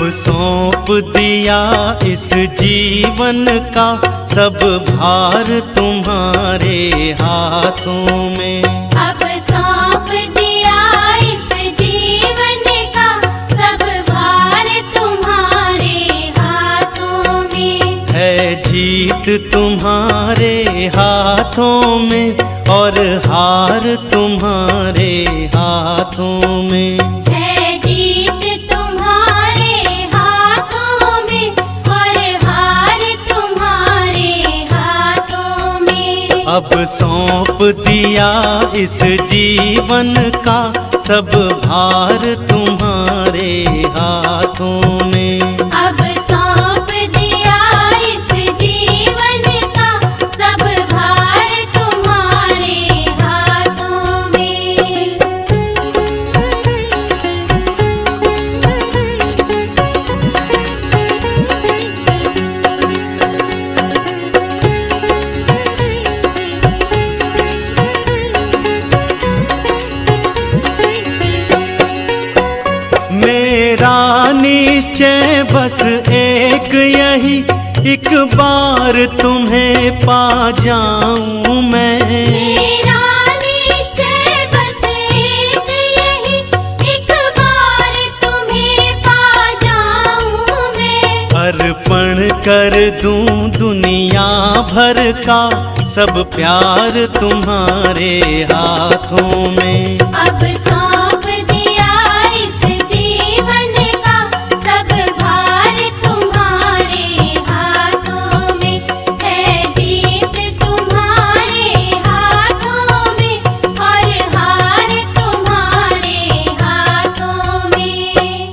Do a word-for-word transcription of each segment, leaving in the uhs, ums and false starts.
सौंप दिया इस जीवन का सब भार तुम्हारे हाथों में। अब सौंप दिया इस जीवन का सब भार तुम्हारे हाथों में। है जीत तुम्हारे हाथों में और हार तुम्हारे हाथों में। है जीत तुम्हारे हाथों में और हार तुम्हारे हाथों में। अब सौंप दिया इस जीवन का सब भार तुम्हारे हाथों में। अब सौंप दिया इस जीवन का सब भार तुम्हारे हाथों में। मेरा निश्चय बस एक यही, एक बार तुम्हें पा जाऊं मैं। मेरा निश्चय बस एक यही, एक बार तुम्हें पा जाऊं मैं। अर्पण कर दूं दुनिया भर का सब प्यार तुम्हारे हाथों में। अब सौंप दिया इस जीवन का सब भार तुम्हारे हाथों में। है जीत तुम्हारे हाथों में और हार तुम्हारे हाथों में।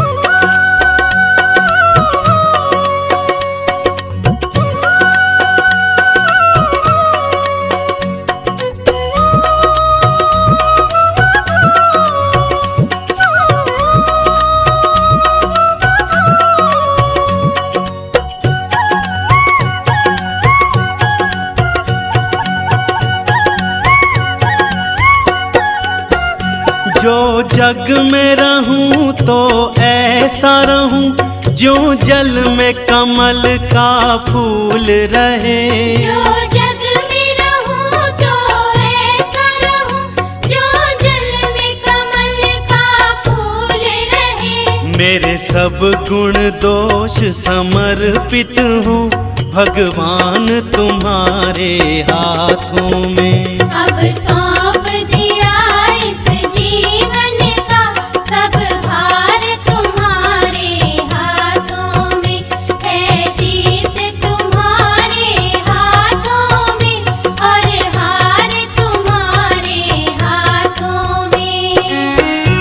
जो जग में रहूं तो ऐसा रहूं जो जल में कमल का फूल रहे। जो जग में रहूं तो ऐसा रहूं जो जल में कमल का फूल रहे। मेरे सब गुण दोष समर्पित हूँ भगवान तुम्हारे हाथों में। अब सौंप दिया इस जीवन का सब भार तुम्हारे हाथों में। है जीत तुम्हारे हाथों में और हार तुम्हारे हाथों में।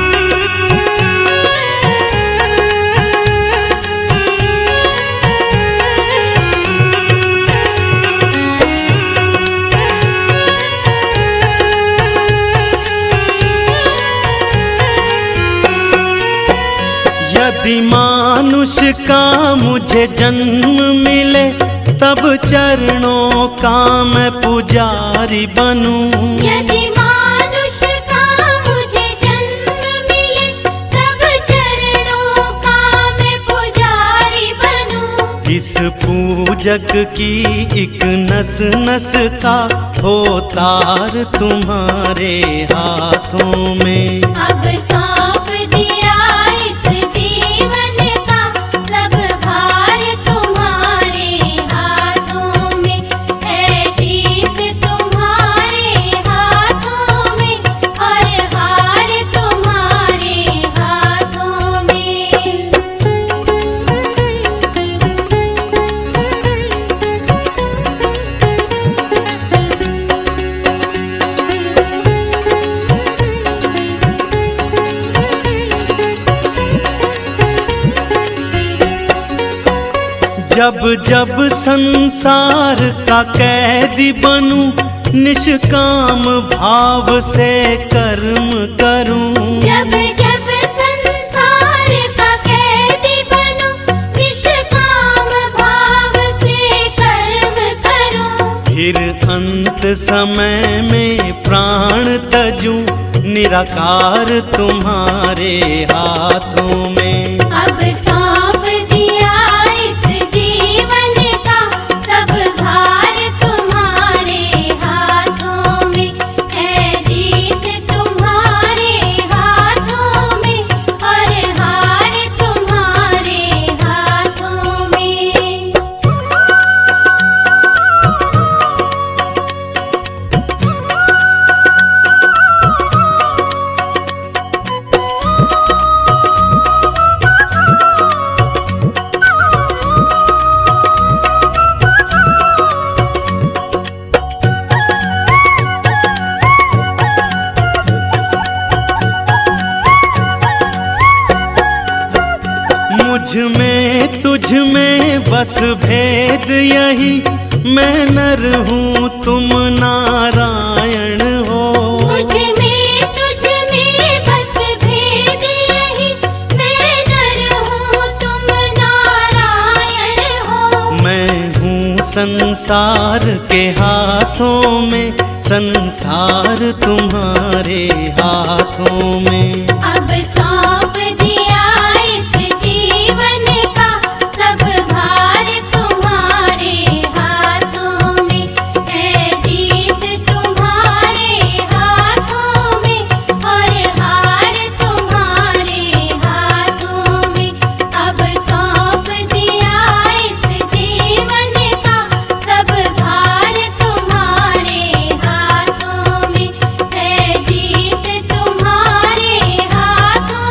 यदि मानुष का मुझे जन्म मिले तब चरणों का मैं पुजारी बनूं। यदि मानुष का मुझे जन्म मिले तब चरणों का मैं पुजारी बनूं। इस पूजक की एक नस नस का हो तार तुम्हारे हाथों में। अब सौंप दिया इस जीवन का सब भार तुम्हारे हाथों में। है जीत तुम्हारे हाथों में और हार तुम्हारे हाथों में। जब जब संसार का कैदी बनूं निष्काम भाव से कर्म करूं। जब जब संसार का कैदी बनूं निष्काम भाव से कर्म करूं। फिर अंत समय में प्राण तजूं निराकार तुम्हारे हाथों में। अब सौ मुझ में तुझ में बस भेद यही, मैं नर हूँ तुम नारायण हो। मुझ में तुझ में बस भेद यही, मैं नर हूँ तुम नारायण हो। मैं हूँ संसार के हाथों में, संसार तुम्हारे हाथों में। अब सौंप दिया इस जीवन का सब भार तुम्हारे हाथों में, है जीत तुम्हारे हाथों में और हार तुम्हारे हाथों में। अब सौंप दिया इस जीवन का सब भार तुम्हारे हाथों में, है जीत तुम्हारे हाथों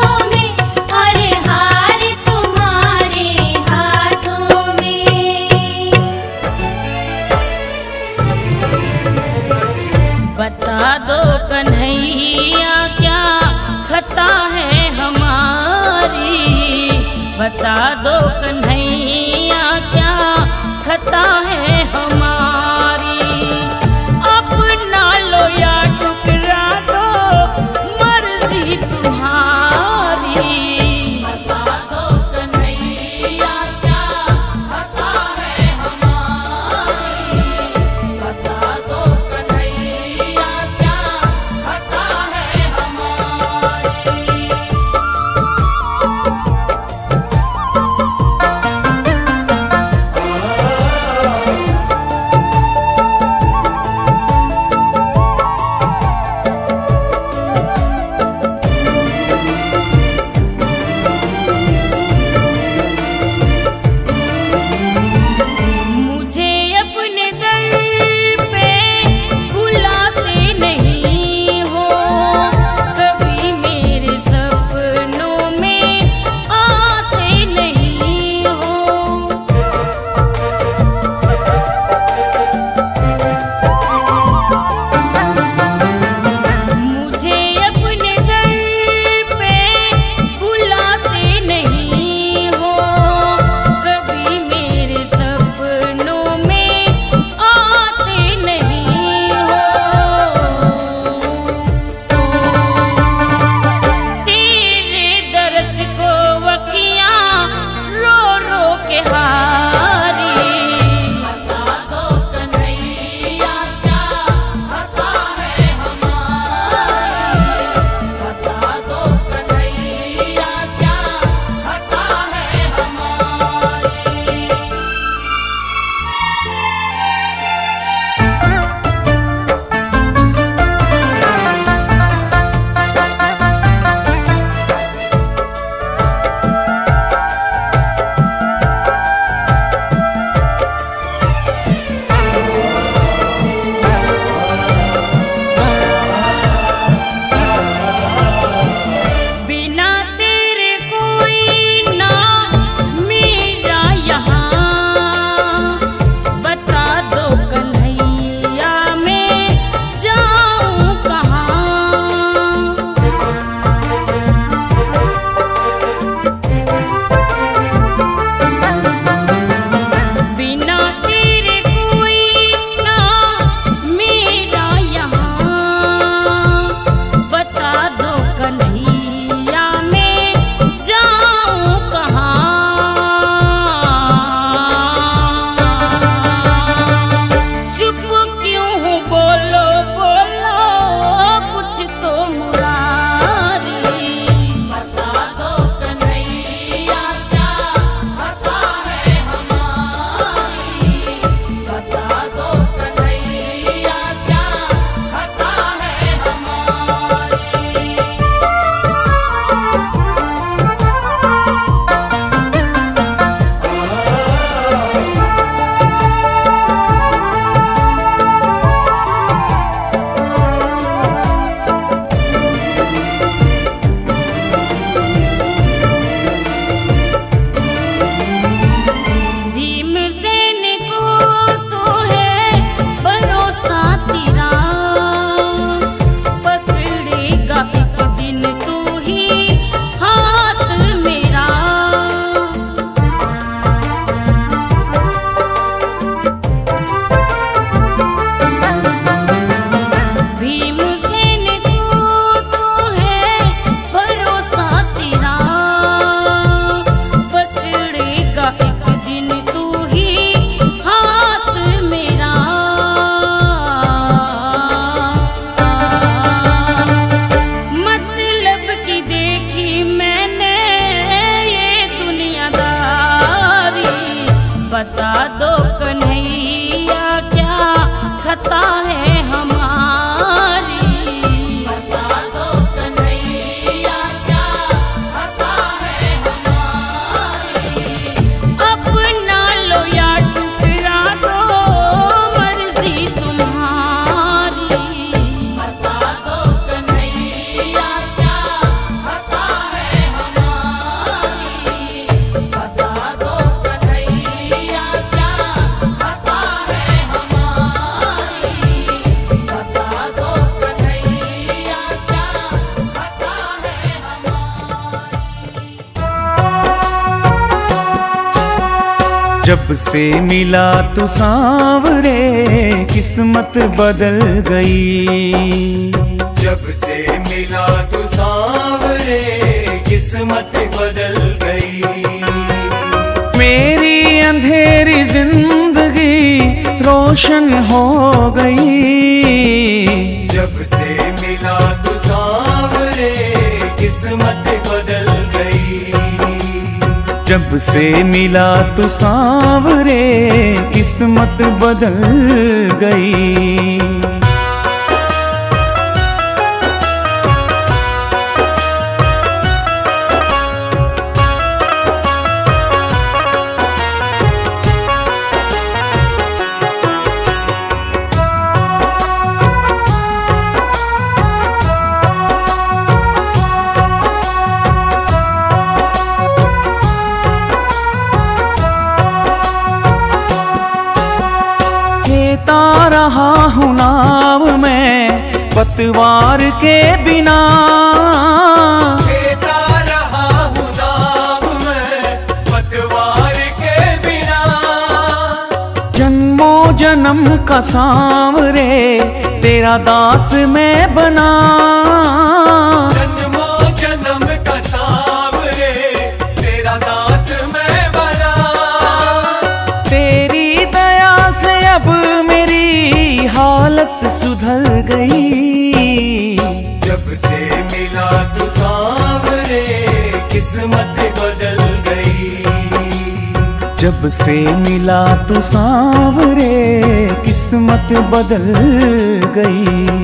जब से मिला तू सांवरे किस्मत बदल गई। जब से मिला तू सांवरे किस्मत बदल गई। मेरी अंधेरी जिंदगी रोशन हो गई। जब से मिला तू सांवरे किस्मत बदल गई। जब से मिला तू सांवरे किस्मत बदल गई। रहा हूँ नाव में पतवार के बिना। खेता रहा हूँ नाव में पतवार के बिना। जन्मों जन्म का सांवरे तेरा दास मैं बना। जन्मों जन्म का सांवरे तेरा दास मैं बना। तेरी दया से अब हालत सुधर गई। जब से मिला तू सांवरे किस्मत बदल गई। जब से मिला तू सांवरे किस्मत बदल गई।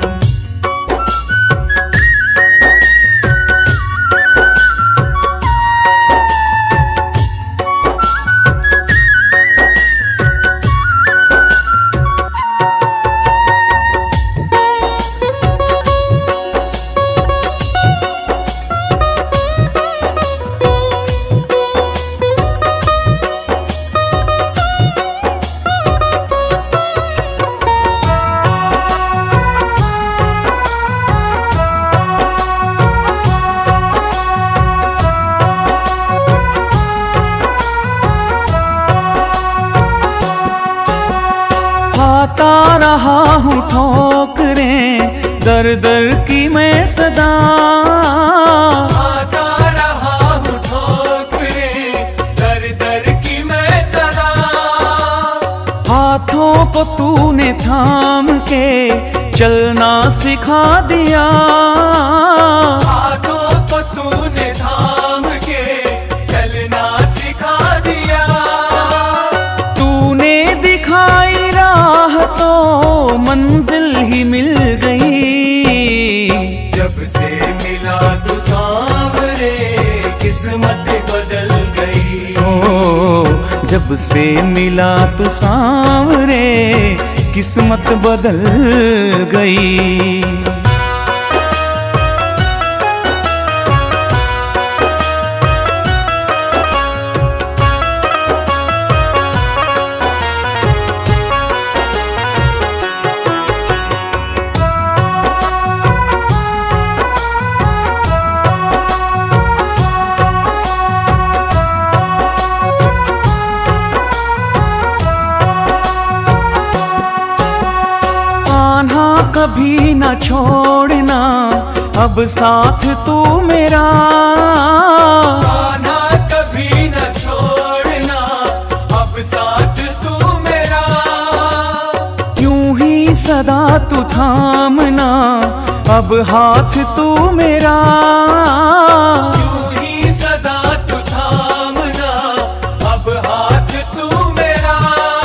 खाता रहा हूँ ठोकरें दर दर की मैं सदा। खाता रहा हूँ ठोकरें दर दर की मैं सदा। हाथों को तूने थाम के चलना सिखा दिया। हाथों को तूने थाम के चलना सिखा दिया। तूने दिखाई तो मंजिल ही मिल गई। जब से मिला तू सांवरे किस्मत बदल गई। ओ जब से मिला तू सांवरे किस्मत बदल गई। कभी न छोड़ना अब साथ तू मेरा। आना कभी न छोड़ना अब साथ तू मेरा। यूं ही सदा तू थामना अब हाथ तू मेरा। यूं ही सदा तू थामना अब हाथ तू मेरा।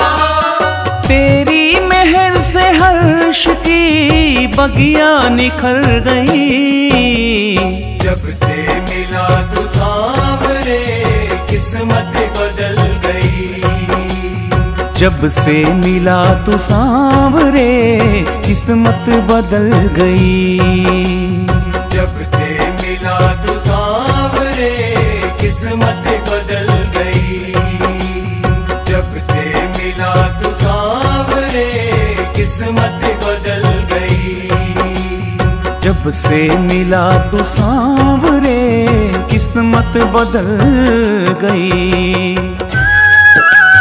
तेरी मेहर से हर्ष की बगिया निखर गई। जब से मिला तू सांवरे किस्मत बदल गई। जब से मिला तू सांवरे किस्मत बदल गई। जब से मिला तू सांवरे किस्मत बदल गई। जब से मिला तू सांवरे किस्मत बदल गई। जब से मिला तू सांवरे किस्मत बदल गई।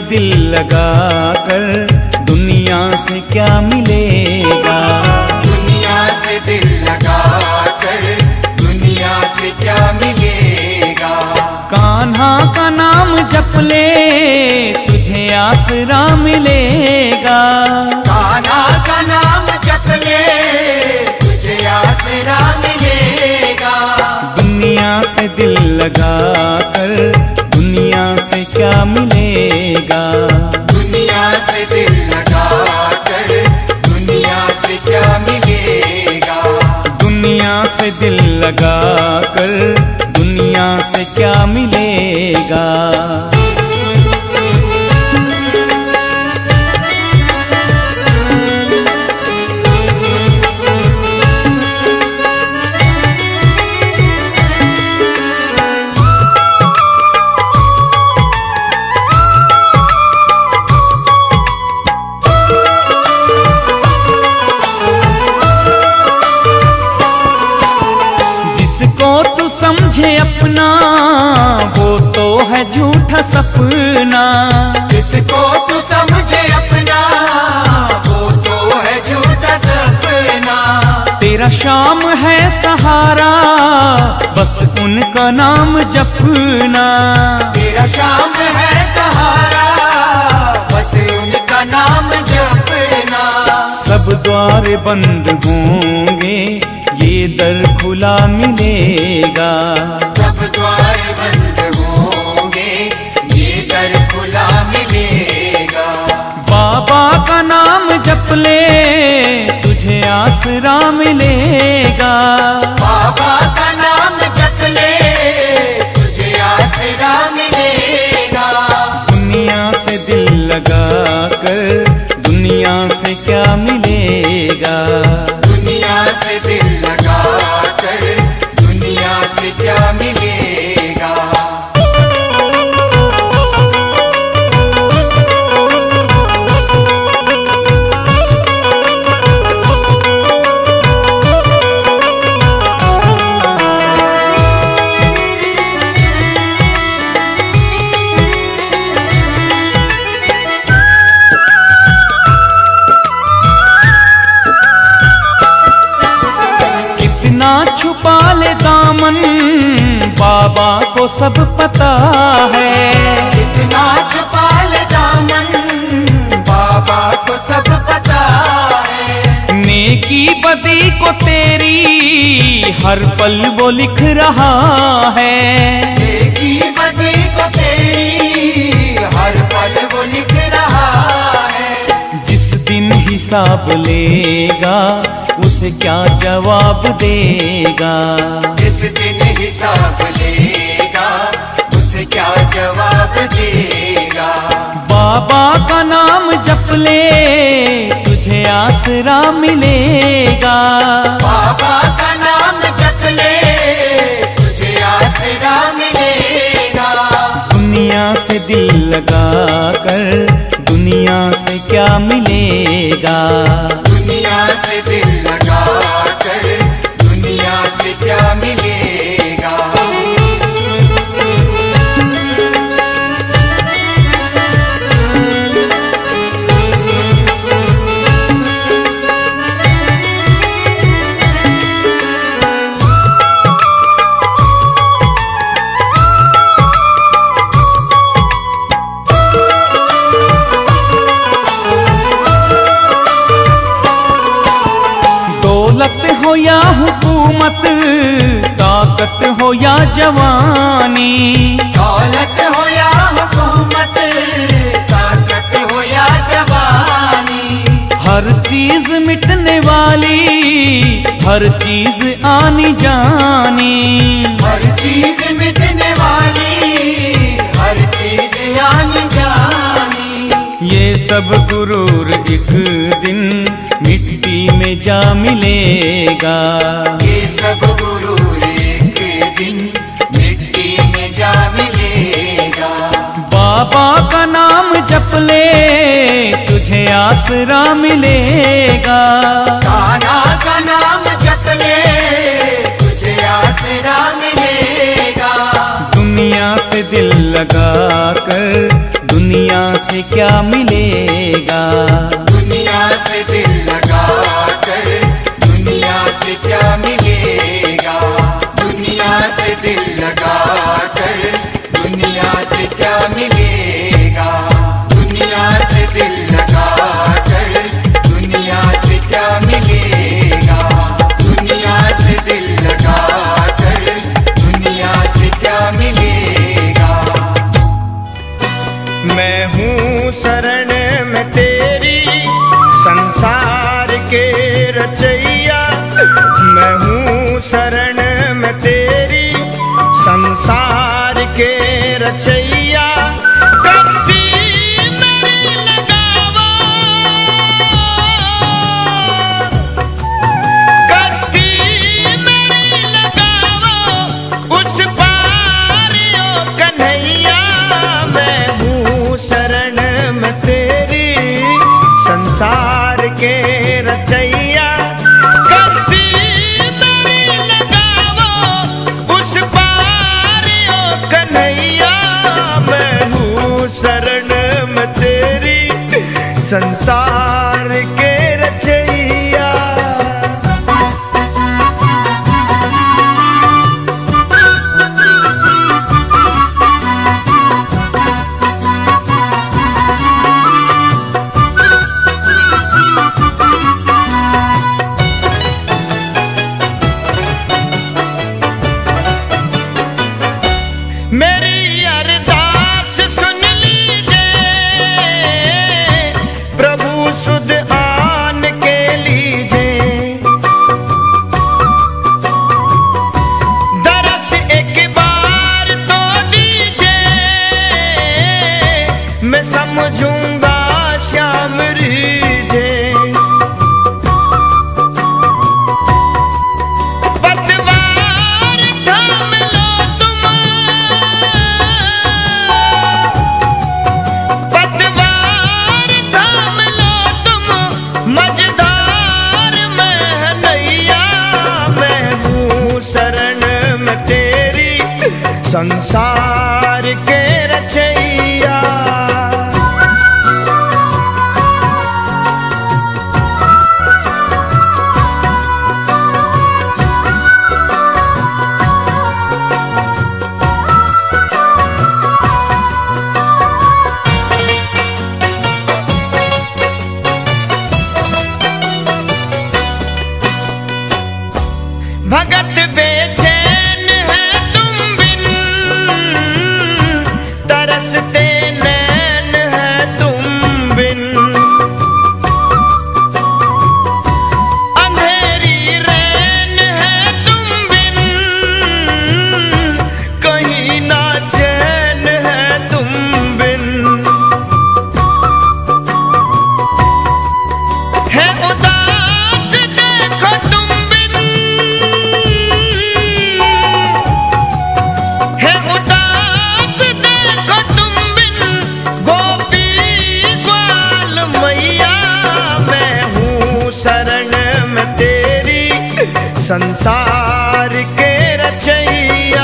दिल लगा कर दुनिया से क्या मिलेगा। दुनिया से दिल लगा कर दुनिया से क्या मिलेगा। कान्हा का नाम जप ले तुझे आसरा मिलेगा। कान्हा का नाम जप ले तुझे आसरा मिलेगा। दुनिया से दिल लगा कर दुनिया से क्या मिलेगा। दुनिया से दिल लगा कर दुनिया से क्या मिलेगा। दुनिया से दिल लगा कर दुनिया से क्या मिलेगा। समझे अपना वो तो है झूठा सपना। जिसको तू समझे अपना वो तो है झूठा सपना। तेरा शाम है सहारा बस उनका नाम जपना। तेरा शाम है सहारा बस उनका नाम जपना। सब द्वार बंद होंगे ये दर खुला मिलेगा। सब द्वार बंद होंगे ये दर खुला मिलेगा। बाबा का नाम जप ले तुझे आसरा मिलेगा। बाबा का नाम जप ले तुझे आसरा मिलेगा। दुनिया से दिल लगा कर दुनिया से क्या मिलेगा। दुनिया से दिल लगा कर दुनिया से क्या मिलेगा। छुपा ले दामन बाबा को सब पता है। कितना छुपा ले दामन बाबा को सब पता है। नेकी बदी को तेरी हर पल वो लिख रहा है। नेकी बदी को तेरी हर पल वो लिख रहा है। जिस दिन हिसाब लेगा उसे क्या जवाब देगा। जिस दिन हिसाब लेगा उसे क्या जवाब देगा। बाबा का नाम जप ले तुझे आसरा मिलेगा। बाबा का नाम जप ले तुझे आसरा मिलेगा। दुनिया से दिल लगा कर दुनिया से क्या मिलेगा। दुनिया से दिल लगा कर दुनिया से क्या मिलेगा। दौलत हो या हुकूमत ताकत हो या जवानी। दौलत हो या हुकूमत ताकत हो या जवानी। हर चीज मिटने वाली हर चीज आनी जानी। हर चीज मिटने वाली हर चीज आनी जानी। ये सब गुरूर एक दिन मिट्टी में जा मिलेगा। ये सब गुरूर एक दिन मिट्टी में जा मिलेगा। बाबा का नाम जप ले तुझे आसरा मिलेगा। कान्हा का नाम जप ले तुझे आसरा मिलेगा। दुनिया से दिल लगा कर दुनिया से से क्या मिलेगा। दुनिया से दिल लगा कर दुनिया से क्या मिलेगा। दुनिया से दिल लगा कर दुनिया से क्या मिलेगा। दुनिया से दिल लगा कर दुनिया से क्या मिलेगा। दुनिया से दिल लगा कर दुनिया से क्या मिलेगा। मैं हूँ शरण में तेरी संसार के रचैया। मैं हूँ शरण में तेरी संसार के रचैया। कश्ती मेरी लगावो कश्ती मेरी लगावो उस पार ओ कन्हैया। मैं हूँ शरण में तेरी संसार के रचैया। कश्ती मेरी लगावो उस पार ओ कन्हैया। मैं हूँ शरण में तेरी संसार के रचैया। मेरी अरदास सुन लीजिए प्रभु सुध आन के लीजिए। दरस एक बार तो दीजिए मैं समझूंगा श्याम रीजे। पतवार थाम लो तुम पतवार थाम लो तुम मझधार में नैया। मैं हूँ शरण में तेरी संसार के रचैया। भगत बेचैन है तुम बिन तरसते नैन है तुम बिन। अंधेरी रैन है तुम बिन कहीं ना चैन है तुम बिन। है उदास देखो तुम बिन है उदास देखो तुम बिन गोपी ग्वाल मैया। मैं हूँ शरण में तेरी संसार के रचैया।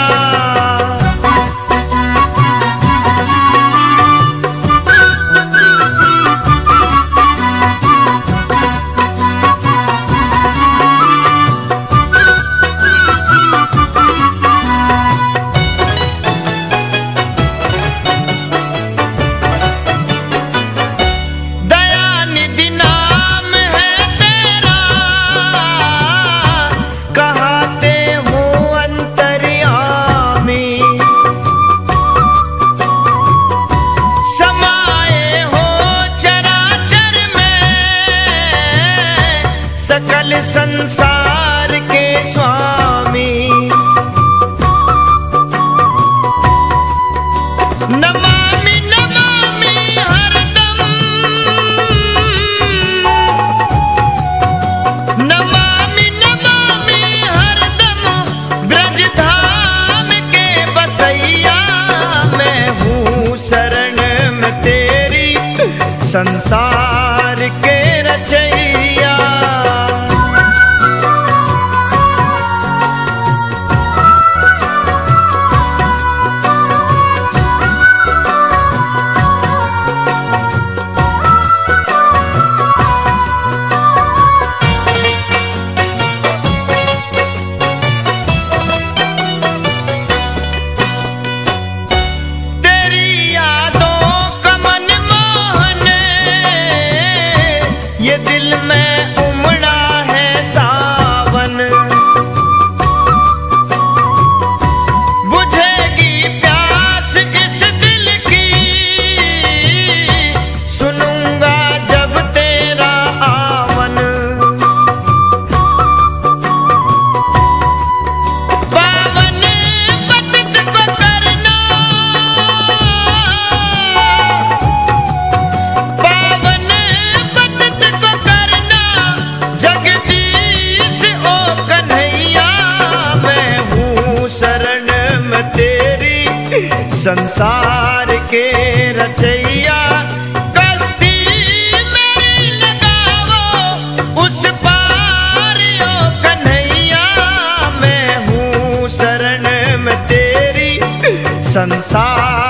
दयानिधि नाम है तेरा कहाते हो अंतर्यामी। समाये हो चराचर में सकल संसार के स्वामी। नमामि नमामि हरदम नमामि नमामि हरदम ब्रजधाम के बसैया। मैं हूँ शरण में तेरी संसार के रचैया। संसार के रचैया कश्ती मेरी लगावो उस पार ओ कन्हैया। मैं हूँ शरण में तेरी संसार